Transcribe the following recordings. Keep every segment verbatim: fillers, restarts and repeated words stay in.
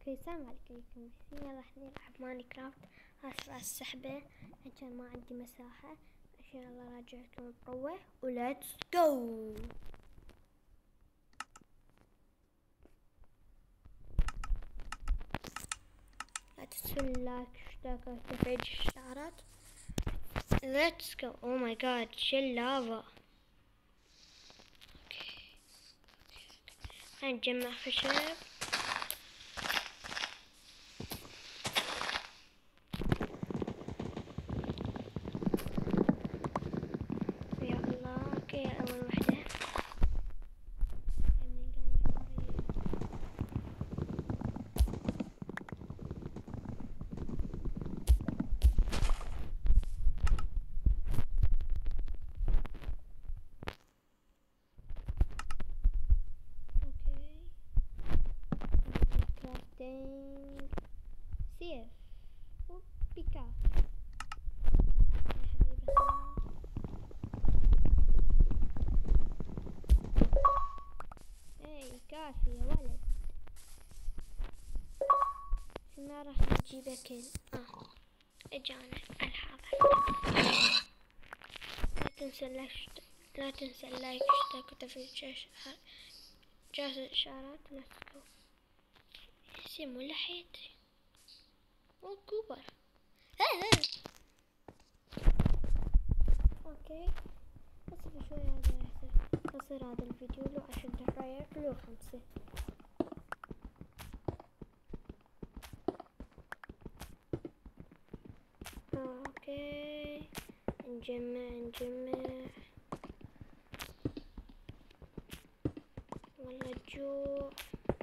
اوكي السلام عليكم. اليوم راح نلعب ماينكرافت اسرع السحبة عشان ما عندي مساحة. عشان الله راجعكم بقوة وليتس جو. لا تنسوا اللايك اشتراك وتفعيل الاشعارات. ليتس جو. او ماي جاد شو اللافا. اوكي خلينا نجمع خشب. سيف وبيكا اي كافي يا ولد. ما راح نجيب اكل. اه اجانا الحاضر. لا تنسى اللايك لا تنسى اللايك اشتراك وتفعيل جرس الاشعارات. ليتس جو. اسمه لحيت وكوبر. اوكي اسف شوي. هذا راح يصير هذا الفيديو له عشر دقايق له خمسة. اوكي نجمع نجمع. والله الجوع.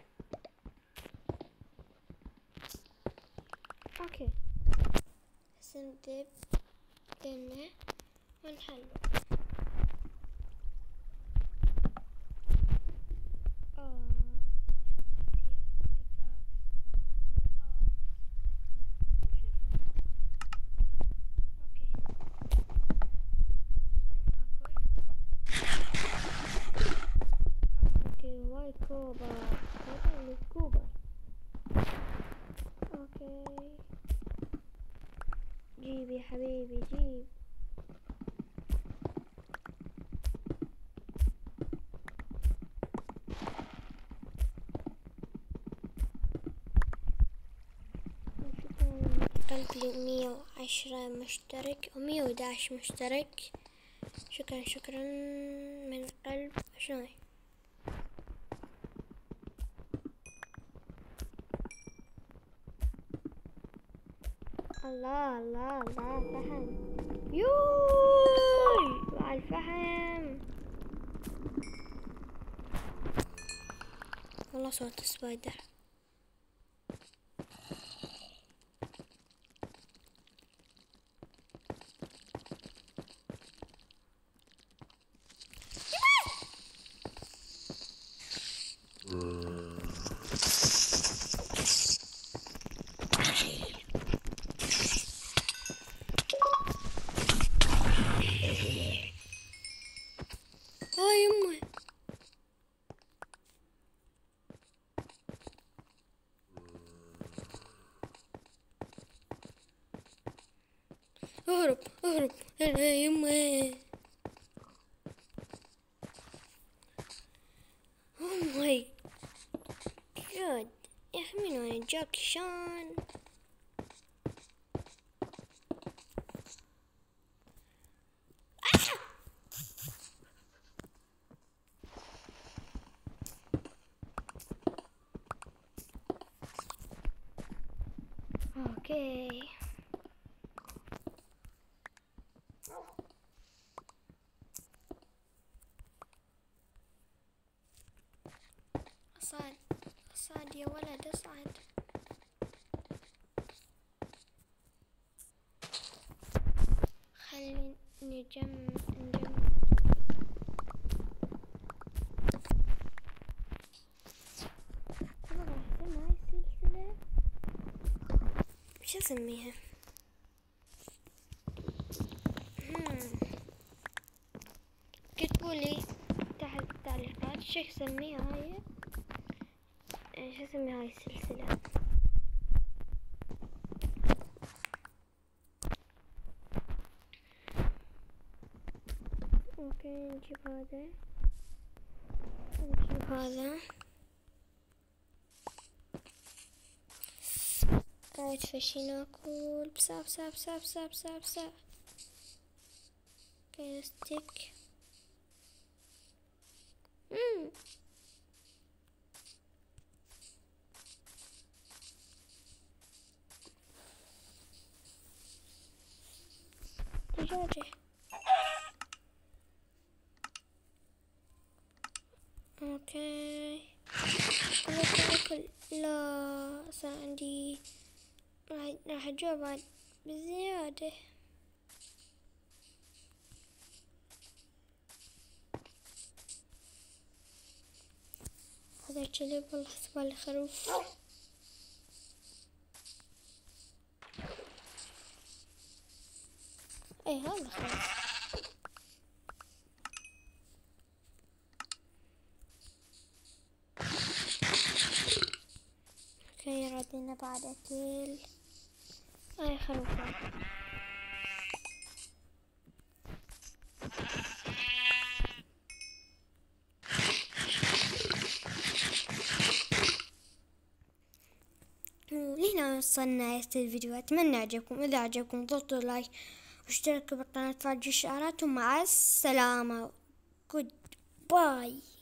اوكي هسه نذب لنا ونحلو. كوبا هذا كوبا. اوكي جيب يا حبيبي جيب. قلت لي مية وعشرة مشترك ومية وحداش مشترك. شكرا شكرا من القلب. شنو الله الله الله فحم. يوي مع الفحم. والله صوت سبايدر. اهرب اهرب يا يمه. اوه ماي جاد يا اخي من وين جاكي شان. اوكي اصعد اصعد يا ولد اصعد. خلينا نجمع نجمع. والله اسمها هاي السلسلة شو اسميها؟ كتبولي تحت التعليقات شو اسميها هاي. شو اسمي هاي السلسلة. اوكي نجيب هذا، نجيب هذا. قاعد فشي ناكل بسا بسا بسا بسا بسا بسا. اوكي ستيك. مم. دجاجة. اوكي كل كل كل. لا صار عندي، راح راح اجوع بعد بزيادة. هذا الكلب والله حسبالي خروف. اي هذا خروف. اوكي ردينا بعد اكل. اي خروفات. لهنا وصلنا نهاية الفيديو. اتمنى عجبكم. اذا عجبكم ضغطوا لايك واشتركوا بالقناة وتفعلوا الاشعارات. ومع السلامة. جود باي.